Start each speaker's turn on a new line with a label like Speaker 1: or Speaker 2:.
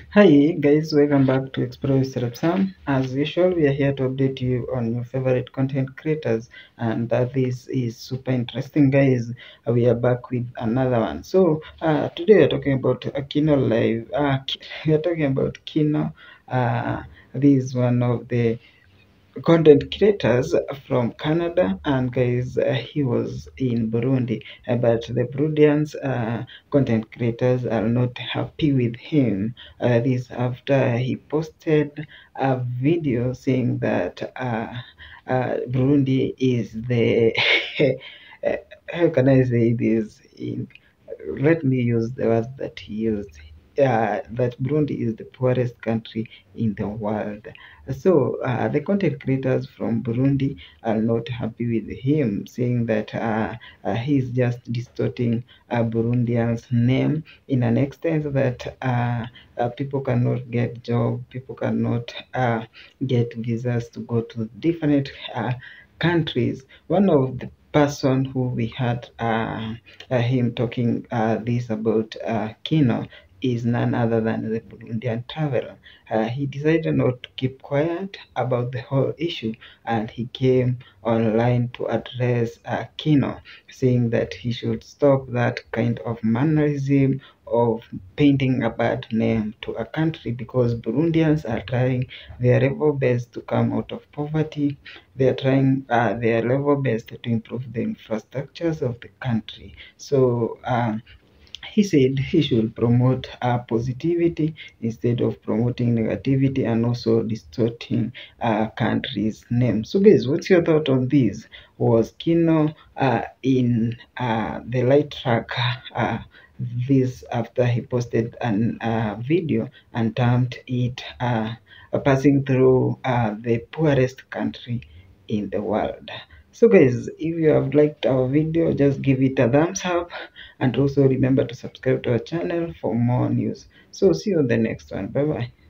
Speaker 1: Hi guys, welcome back to Explore with Sam. As usual, we are here to update you on your favorite content creators, and this is super interesting, guys. We are back with another one. So today we are talking about Kino Live. We are talking about Kino. This is one of the content creators from Canada, and guys, he was in Burundi, but the Burundians content creators are not happy with him. This after he posted a video saying that Burundi is the how can I say this in let me use the words that he used. That Burundi is the poorest country in the world. So the content creators from Burundi are not happy with him, saying that he's just distorting Burundians' name in an extent that people cannot get job, people cannot get visas to go to different countries. One of the person who we had him talking this about Kino is none other than the Burundian traveler. He decided not to keep quiet about the whole issue, and he came online to address Kino, saying that he should stop that kind of mannerism of painting a bad name to a country, because Burundians are trying their level best to come out of poverty. They are trying their level best to improve the infrastructures of the country. So he said he should promote positivity instead of promoting negativity and also distorting country's name. So guys, what's your thought on this? Was Kino in the light track this after he posted an video and termed it passing through the poorest country in the world? So guys, if you have liked our video, just give it a thumbs up, and also remember to subscribe to our channel for more news. So see you on the next one. Bye bye.